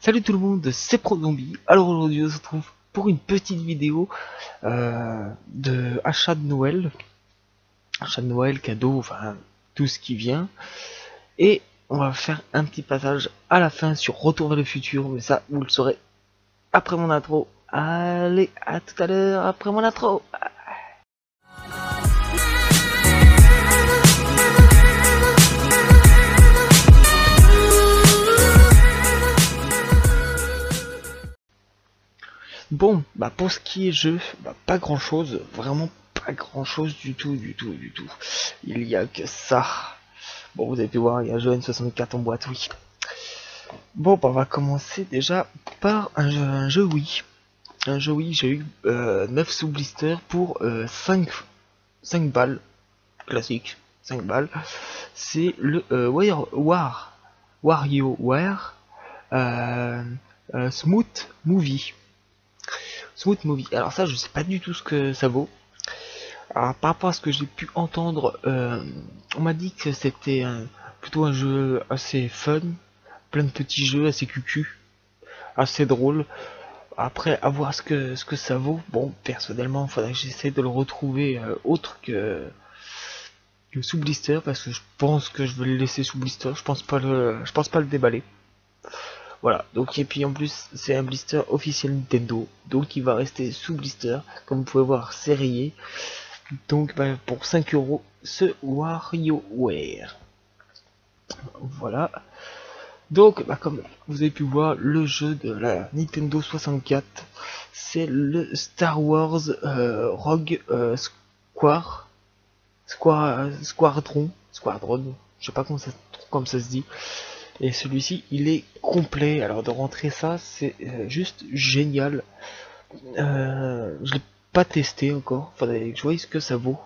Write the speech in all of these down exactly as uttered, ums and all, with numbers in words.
Salut tout le monde, c'est ProZombie. Alors aujourd'hui on se retrouve pour une petite vidéo euh, de achat de Noël. Achat de Noël, cadeau, enfin tout ce qui vient. Et on va faire un petit passage à la fin sur Retour vers le futur, mais ça vous le saurez après mon intro. Allez, à tout à l'heure après mon intro. Bon, bah pour ce qui est jeu, bah pas grand chose, vraiment pas grand chose du tout, du tout, du tout. Il y a que ça. Bon, vous avez pu voir, il y a un jeu N soixante-quatre en boîte, oui. Bon, bah on va commencer déjà par un jeu, un jeu Wii. Un jeu Wii, j'ai eu euh, neuf sous blister pour euh, cinq, cinq balles, classique, cinq balles. C'est le euh, War, War, WarioWare euh, euh, Smooth Movie. Smooth Movie. Alors ça, je sais pas du tout ce que ça vaut. Alors par rapport à ce que j'ai pu entendre, euh, on m'a dit que c'était un, plutôt un jeu assez fun, plein de petits jeux assez cucu, assez drôle. Après, à voir ce que ce que ça vaut. Bon, personnellement, il faudrait que j'essaie de le retrouver euh, autre que, que sous blister, parce que je pense que je vais le laisser sous blister. Je pense pas le, je pense pas le déballer. Voilà, donc et puis en plus c'est un blister officiel Nintendo, donc il va rester sous blister, comme vous pouvez voir c'est rayé. Donc bah, pour cinq euros ce WarioWare. Voilà. Donc bah, comme vous avez pu voir, le jeu de la Nintendo soixante-quatre, c'est le Star Wars euh, Rogue euh, Square, Square Squadron, Squadron, je sais pas comment ça, comme ça se dit. Et celui-ci, il est complet. Alors de rentrer ça, c'est euh, juste génial. Euh, je l'ai pas testé encore. Faudrait que je voie ce que ça vaut.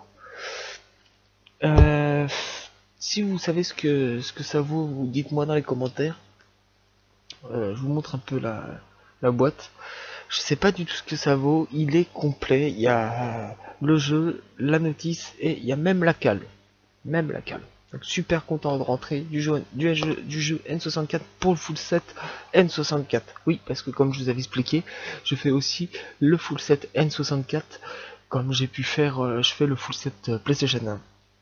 Euh, si vous savez ce que ce que ça vaut, vous dites-moi dans les commentaires. Euh, je vous montre un peu la, la boîte. Je sais pas du tout ce que ça vaut. Il est complet. Il y a le jeu, la notice et il y a même la cale. Même la cale. Donc super content de rentrer du jeu, du jeu, du jeu N soixante-quatre pour le full set N soixante-quatre. Oui, parce que comme je vous avais expliqué, je fais aussi le full set N soixante-quatre. Comme j'ai pu faire, euh, je fais le full set euh, PlayStation un.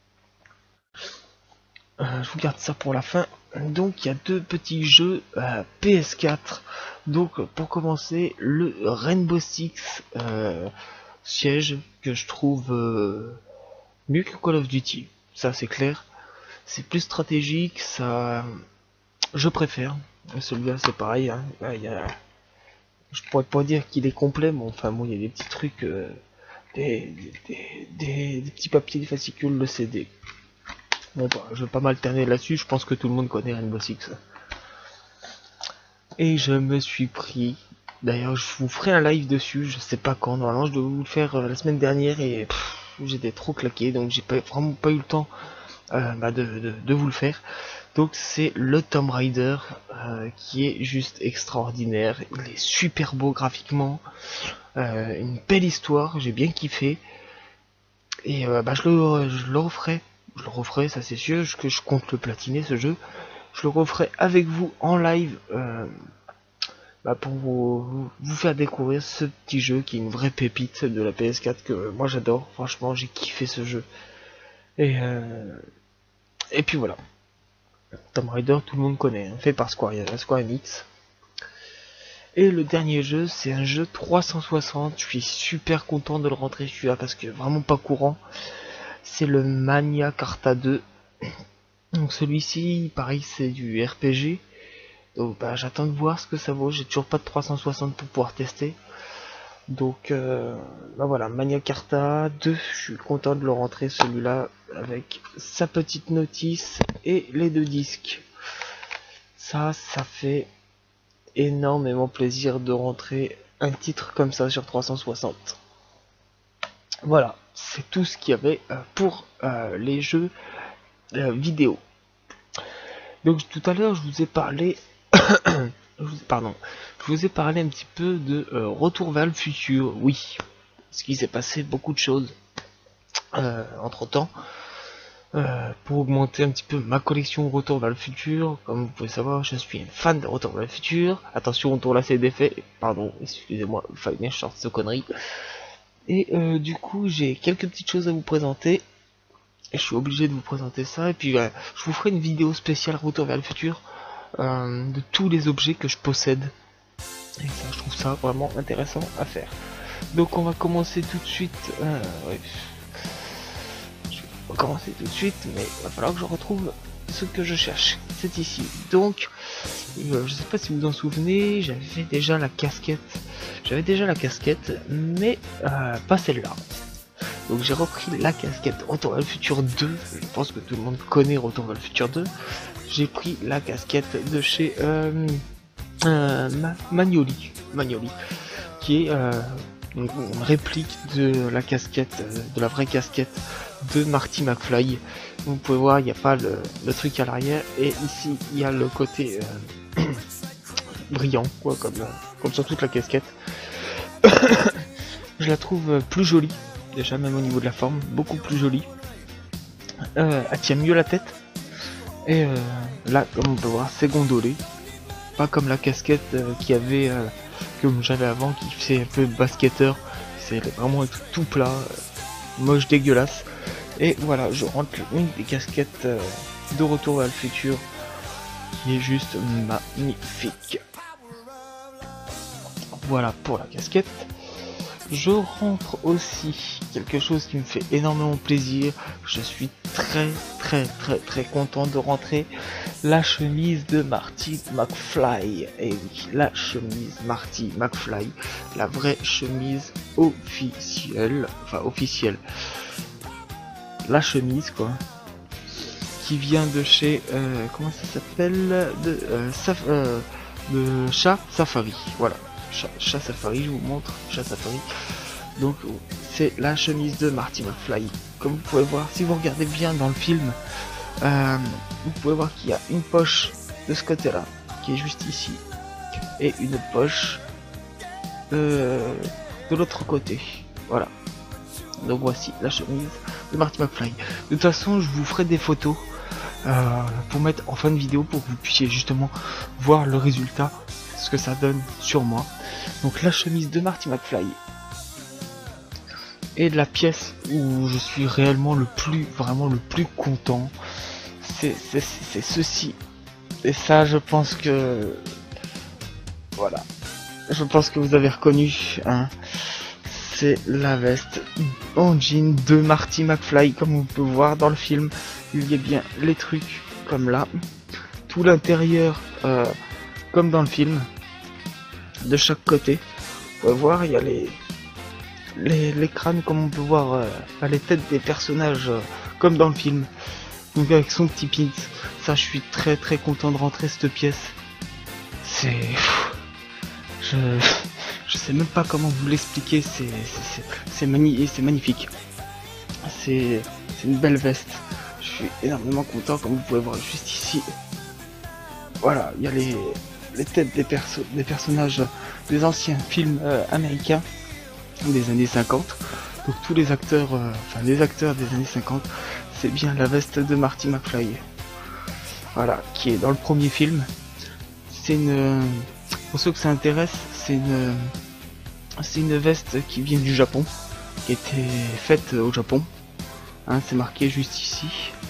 Euh, je vous garde ça pour la fin. Donc il y a deux petits jeux euh, P S quatre. Donc pour commencer, le Rainbow Six euh, Siege, que je trouve euh, mieux que Call of Duty. Ça c'est clair. C'est plus stratégique, ça, je préfère. Celui-là, c'est pareil. Hein. Là, y a... Je pourrais pas dire qu'il est complet, mais enfin bon, il y a des petits trucs, euh, des, des, des, des petits papiers, des fascicules, le C D. Bon, bah, je vais pas m'alterner là-dessus. Je pense que tout le monde connaît Rainbow Six. Et je me suis pris. D'ailleurs, je vous ferai un live dessus. Je sais pas quand. Normalement, je devais vous le faire euh, la semaine dernière et j'étais trop claqué, donc j'ai pas vraiment pas eu le temps. Euh, bah de, de, de vous le faire. Donc c'est le Tomb Raider euh, qui est juste extraordinaire. Il est super beau graphiquement, euh, une belle histoire, j'ai bien kiffé. Et euh, bah je le, je le referai, je le referai, ça c'est sûr, que je compte le platiner ce jeu. Je le referai avec vous en live euh, bah pour vous, vous, vous faire découvrir ce petit jeu qui est une vraie pépite de la P S quatre que moi j'adore. Franchement j'ai kiffé ce jeu. Et euh, Et puis voilà. Tomb Raider, tout le monde connaît, hein, fait par Square, Square Enix. Et le dernier jeu, c'est un jeu trois cent soixante. Je suis super content de le rentrer celui-là parce que vraiment pas courant. C'est le Magna Carta deux. Donc celui-ci, pareil, c'est du R P G. Donc bah, j'attends de voir ce que ça vaut. J'ai toujours pas de trois cent soixante pour pouvoir tester. Donc euh, bah voilà, Magna Carta deux, je suis content de le rentrer celui-là avec sa petite notice et les deux disques. Ça, ça fait énormément plaisir de rentrer un titre comme ça sur trois cent soixante. Voilà, c'est tout ce qu'il y avait pour euh, les jeux euh, vidéo. Donc tout à l'heure, je vous ai parlé je vous, pardon, je vous ai parlé un petit peu de euh, Retour vers le futur. Oui, parce qu'il s'est passé beaucoup de choses euh, entre temps. euh, pour augmenter un petit peu ma collection Retour vers le futur. Comme vous pouvez savoir, je suis un fan de Retour vers le futur. Attention, on tourne là c'est d'effet. Pardon, excusez-moi, il fallait bien sortir ce connerie. Et euh, du coup, j'ai quelques petites choses à vous présenter. Et je suis obligé de vous présenter ça. Et puis, euh, je vous ferai une vidéo spéciale Retour vers le futur euh, de tous les objets que je possède. Et ça, je trouve ça vraiment intéressant à faire. Donc, on va commencer tout de suite. Euh, ouais. On va commencer tout de suite, mais il va falloir que je retrouve ce que je cherche. C'est ici. Donc, euh, je sais pas si vous vous en souvenez, j'avais déjà la casquette. J'avais déjà la casquette, mais euh, pas celle-là. Donc j'ai repris la casquette Retour vers le futur deux. Je pense que tout le monde connaît Retour vers le futur deux. J'ai pris la casquette de chez euh, euh, Magnoli, Magnoli, qui est euh, une, une réplique de la casquette, euh, de la vraie casquette de Marty McFly. Vous pouvez voir, il n'y a pas le, le truc à l'arrière, et ici il y a le côté euh, brillant, quoi, comme, comme sur toute la casquette. Je la trouve plus jolie, déjà même au niveau de la forme, beaucoup plus jolie. Euh, elle tient mieux la tête, et euh, là, comme on peut voir, c'est gondolé, pas comme la casquette euh, qui avait, euh, comme j'avais avant, qui fait un peu basketteur. C'est vraiment tout, tout plat, euh, moche, dégueulasse. Et voilà, je rentre une des casquettes euh, de Retour vers le futur qui est juste magnifique. Voilà pour la casquette. Je rentre aussi quelque chose qui me fait énormément plaisir. Je suis très très très très content de rentrer la chemise de Marty McFly. Et oui, la chemise Marty McFly, la vraie chemise officielle, enfin officielle. La chemise quoi, qui vient de chez euh, comment ça s'appelle, de euh, Saf euh, de Chat Safari. Voilà, Chat, Chat Safari, je vous montre Chat Safari. Donc c'est la chemise de Marty McFly. Comme vous pouvez voir, si vous regardez bien dans le film, euh, vous pouvez voir qu'il y a une poche de ce côté là qui est juste ici et une poche euh, de l'autre côté. Voilà, donc voici la chemise de Marty McFly. De toute façon, je vous ferai des photos euh, pour mettre en fin de vidéo pour que vous puissiez justement voir le résultat, ce que ça donne sur moi. Donc la chemise de Marty McFly. Et de la pièce où je suis réellement le plus, vraiment le plus content, c'est ceci. Et ça, je pense que voilà, je pense que vous avez reconnu, hein. C'est la veste en jean de Marty McFly. Comme on peut voir dans le film, il y a bien les trucs comme là, tout l'intérieur euh, comme dans le film, de chaque côté. Vous pouvez voir, il y a les les, les crânes comme on peut voir, euh, les têtes des personnages euh, comme dans le film. Donc avec son petit pins, ça je suis très très content de rentrer cette pièce. C'est... Je... Je sais même pas comment vous l'expliquer, c'est mani magnifique. C'est une belle veste. Je suis énormément content, comme vous pouvez voir juste ici. Voilà, il y a les, les têtes des, perso des personnages des anciens films euh, américains des années cinquante. Donc tous les acteurs, euh, enfin les acteurs des années cinquante, c'est bien la veste de Marty McFly. Voilà, qui est dans le premier film. C'est une... Pour ceux que ça intéresse, c'est une... C'est une veste qui vient du Japon, qui était faite au Japon. Hein, c'est marqué juste ici.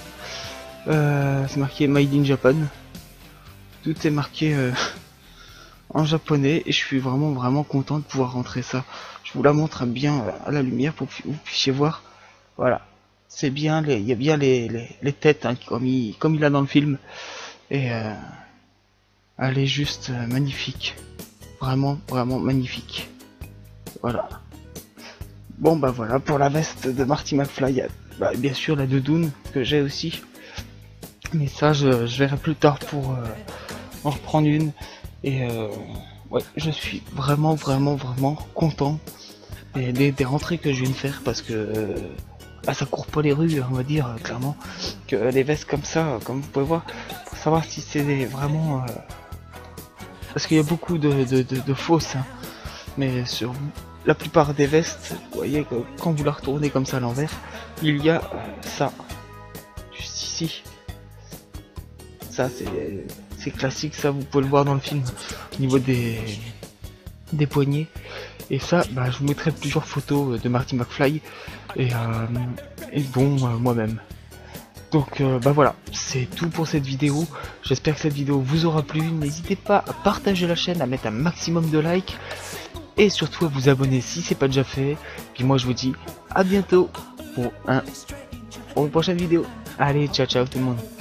Euh, c'est marqué Made in Japan. Tout est marqué euh, en japonais et je suis vraiment vraiment content de pouvoir rentrer ça. Je vous la montre bien à la lumière pour que vous puissiez voir. Voilà, c'est bien, il y a bien les, les, les têtes hein, comme, il, comme il a dans le film. Et euh, elle est juste euh, magnifique. Vraiment, vraiment magnifique. Voilà. Bon bah voilà pour la veste de Marty McFly. Bah, bien sûr la doudoune que j'ai aussi. Mais ça je, je verrai plus tard pour euh, en reprendre une. Et euh, ouais, je suis vraiment vraiment vraiment content des, des, des rentrées que je viens de faire parce que euh, bah, ça court pas les rues, on va dire euh, clairement. Que les vestes comme ça, comme vous pouvez voir, pour savoir si c'est vraiment... Euh, parce qu'il y a beaucoup de, de, de, de fausses. Hein. Mais sur la plupart des vestes, vous voyez que quand vous la retournez comme ça à l'envers, il y a euh, ça. ici. Ça c'est c'est classique, ça vous pouvez le voir dans le film au niveau des des poignets. Et ça, bah, je vous mettrai plusieurs photos de Marty McFly et, euh, et bon euh, moi-même. Donc euh, bah voilà, c'est tout pour cette vidéo. J'espère que cette vidéo vous aura plu. N'hésitez pas à partager la chaîne, à mettre un maximum de likes et surtout à vous abonner si c'est pas déjà fait. Puis moi je vous dis à bientôt pour un pour une prochaine vidéo. Allez, ciao ciao tout le monde.